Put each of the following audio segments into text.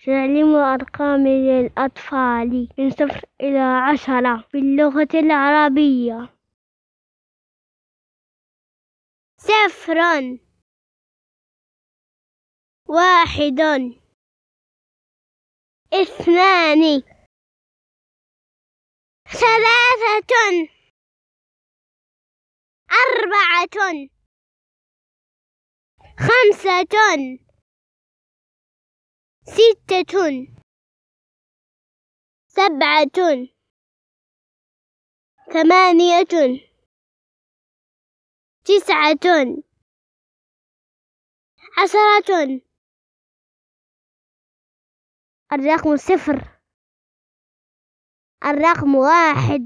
تعليم أرقام للأطفال من 0 إلى 10 باللغة العربية. 0 1 2 3 4 5 6 7 8 9 10. الرقم 0 الرقم 1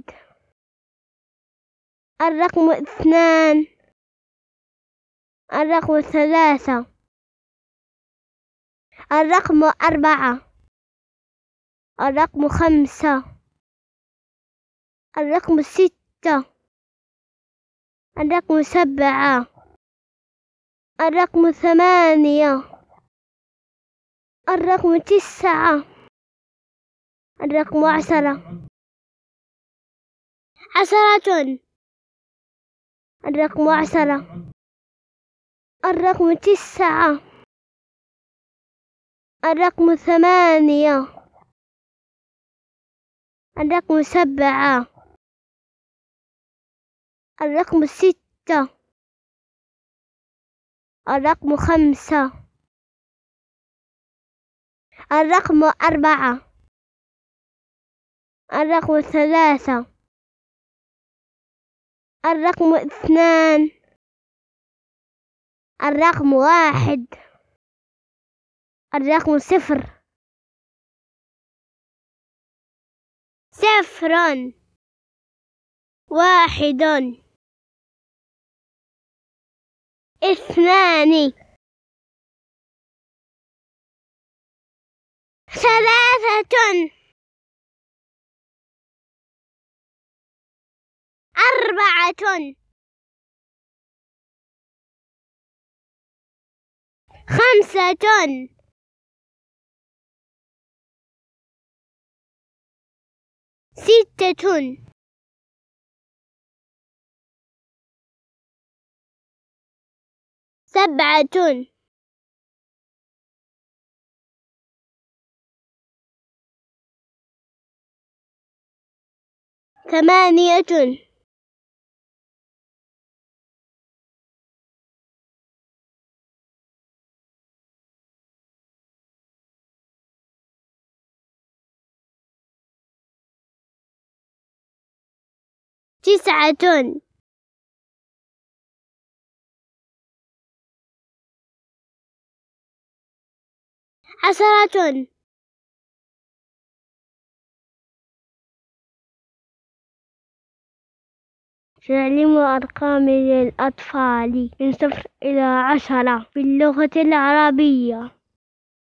الرقم 2 الرقم 3 الرقم 4 الرقم 5 الرقم 6 الرقم 7 الرقم 8 الرقم 9 الرقم 10 الرقم 10 الرقم 9 الرقم 8 الرقم 7 الرقم 6 الرقم 5 الرقم 4 الرقم 3 الرقم 2 الرقم 1 الرقم 0 1 2 3 4 5 6 7 8 9 10. تعليم أرقام للأطفال من 0 إلى 10 باللغة العربية.